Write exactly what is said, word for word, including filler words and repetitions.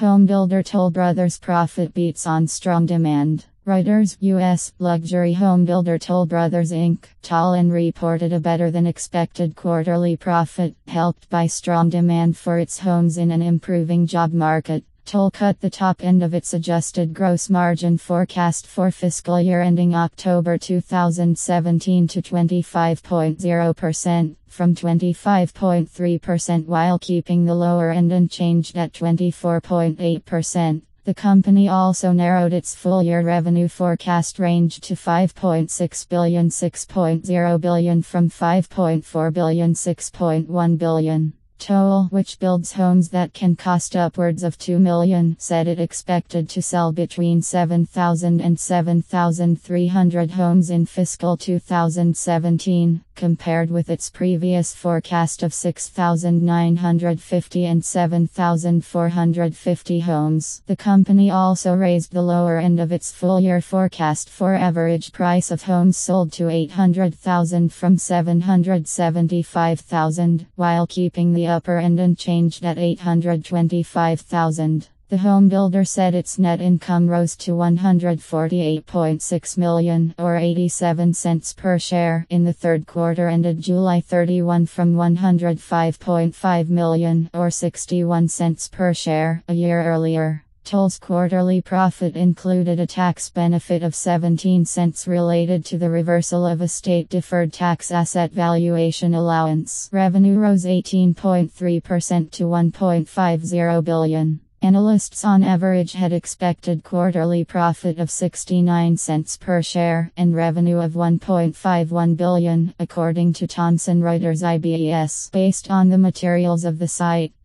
Homebuilder Toll Brothers profit beats on strong demand. Reuters, U S luxury homebuilder Toll Brothers Incorporated Toll reported a better than expected quarterly profit, helped by strong demand for its homes in an improving job market. Toll cut the top end of its adjusted gross margin forecast for fiscal year ending October two thousand seventeen to twenty-five point zero percent, from twenty-five point three percent, while keeping the lower end unchanged at twenty-four point eight percent. The company also narrowed its full-year revenue forecast range to five point six billion to six point zero billion from five point four billion to six point one billion. Toll, which builds homes that can cost upwards of two million dollars, said it expected to sell between seven thousand and seven thousand three hundred homes in fiscal two thousand seventeen, compared with its previous forecast of six thousand nine hundred fifty and seven thousand four hundred fifty homes. The company also raised the lower end of its full-year forecast for average price of homes sold to eight hundred thousand from seven hundred seventy-five thousand, while keeping the upper end unchanged at eight hundred twenty-five thousand. The home builder said its net income rose to one hundred forty-eight point six million dollars or eighty-seven cents per share in the third quarter ended July thirty-first from one hundred five point five million dollars or sixty-one cents per share a year earlier. Toll's quarterly profit included a tax benefit of seventeen cents related to the reversal of a state-deferred tax asset valuation allowance. Revenue rose eighteen point three percent to one point five zero billion dollars. Analysts on average had expected quarterly profit of sixty-nine cents per share and revenue of one point five one billion dollars, according to Thomson Reuters I B S. Based on the materials of the site,